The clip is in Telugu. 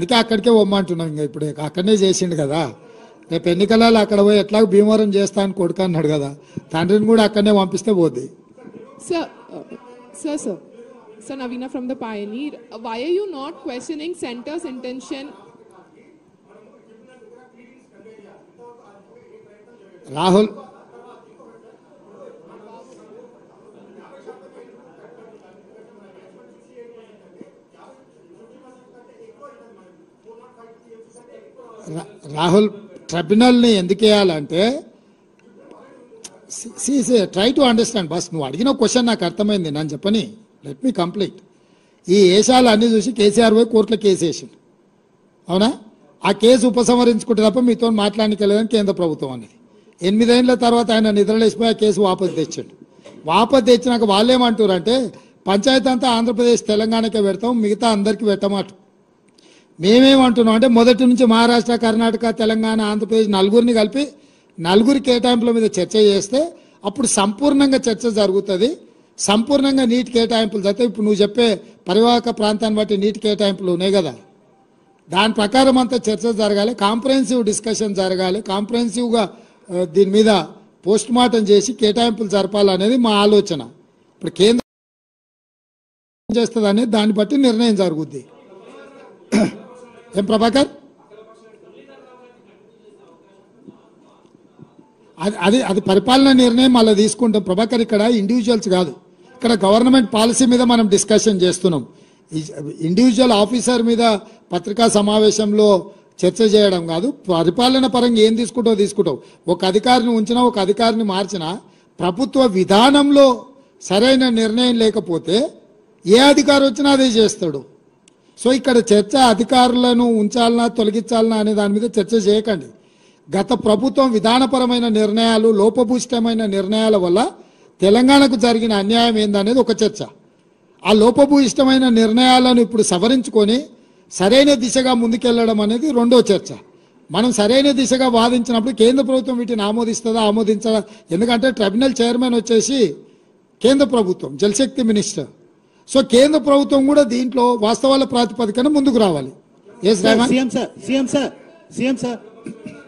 అందుకే అక్కడికే పోమ్మంటున్నాం. ఇంకా ఇప్పుడు అక్కడనే చేసిండు కదా, రేపు ఎన్నికలలో అక్కడ పోయి ఎట్లా భీమవరం చేస్తా అని కొడుకు అన్నాడు కదా, తండ్రిని కూడా అక్కడనే పంపిస్తే పోద్ది. Sir Navina from the Pioneer, why are you not questioning Centre's intention? Rahul Rahul ట్రిబ్యునల్ని ఎందుకు వేయాలంటే, ట్రై టు అండర్స్టాండ్ బస్. నువ్వు అడిగిన క్వశ్చన్ నాకు అర్థమైంది, నేను చెప్పని లెట్ మీ కంప్లీట్. ఈ వేషాలు అన్నీ చూసి కేసీఆర్ పోయి కోర్టులో కేసు వేసిండు, అవునా? ఆ కేసు ఉపసంహరించుకుంటే తప్ప మీతో మాట్లాడడానికి వెళ్ళదని కేంద్ర ప్రభుత్వం అనేది. 8 ఏళ్ల తర్వాత ఆయన నిద్రలేసిపోయి ఆ కేసు వాపసు తెచ్చాడు. వాపసు తెచ్చినాక వాళ్ళు ఏమంటారు అంటే, పంచాయతీ అంతా ఆంధ్రప్రదేశ్ తెలంగాణకే పెడతాం, మిగతా అందరికీ పెట్టమాట. మేమేమంటున్నాం అంటే, మొదటి నుంచి మహారాష్ట్ర, కర్ణాటక, తెలంగాణ, ఆంధ్రప్రదేశ్ నలుగురిని కలిపి నలుగురి కేటాయింపుల మీద చర్చ చేస్తే అప్పుడు సంపూర్ణంగా చర్చ జరుగుతుంది. సంపూర్ణంగా నీటి కేటాయింపులు జరిగితే, ఇప్పుడు నువ్వు చెప్పే పరివాహక ప్రాంతాన్ని బట్టి నీటి కేటాయింపులు ఉన్నాయి కదా, దాని ప్రకారం అంతా చర్చ జరగాలి, కాంప్రహెన్సివ్ డిస్కషన్ జరగాలి, కాంప్రహెన్సివ్గా దీని మీద పోస్ట్ మార్టం చేసి కేటాయింపులు జరపాలనేది మా ఆలోచన. ఇప్పుడు కేంద్రం చేస్తుంది అనేది దాన్ని బట్టి నిర్ణయం జరుగుద్ది. ఏం ప్రభాకర్, అది పరిపాలన నిర్ణయం అలా తీసుకుంటాం ప్రభాకర్. ఇక్కడ ఇండివిజువల్స్ కాదు, ఇక్కడ గవర్నమెంట్ పాలసీ మీద మనం డిస్కషన్ చేస్తున్నాం. ఇండివిజువల్ ఆఫీసర్ మీద పత్రికా సమావేశంలో చర్చ చేయడం కాదు. పరిపాలన పరంగా ఏం తీసుకుంటావు. ఒక అధికారిని ఉంచినా, ఒక అధికారిని మార్చినా, ప్రభుత్వ విధానంలో సరైన నిర్ణయం లేకపోతే ఏ అధికారి వచ్చినా అదే చేస్తాడు. సో ఇక్కడ చర్చ అధికారులను ఉంచాలనా తొలగించాలనా అనే దాని మీద చర్చ చేయకండి. గత ప్రభుత్వం విధానపరమైన నిర్ణయాలు, లోపభూయిష్టమైన నిర్ణయాల వల్ల తెలంగాణకు జరిగిన అన్యాయం ఏందనేది ఒక చర్చ. ఆ లోపభూయిష్టమైన నిర్ణయాలను ఇప్పుడు సవరించుకొని సరైన దిశగా ముందుకెళ్లడం అనేది రెండో చర్చ. మనం సరైన దిశగా వాదించినప్పుడు కేంద్ర ప్రభుత్వం వీటిని ఆమోదిస్తుందా ఆమోదించదా, ఎందుకంటే ట్రిబ్యునల్ చైర్మన్ వచ్చేసి కేంద్ర ప్రభుత్వం, జలశక్తి మినిస్టర్. సో కేంద్ర ప్రభుత్వం కూడా దీంట్లో వాస్తవాల ప్రాతిపదికన ముందుకు రావాలి. CM sir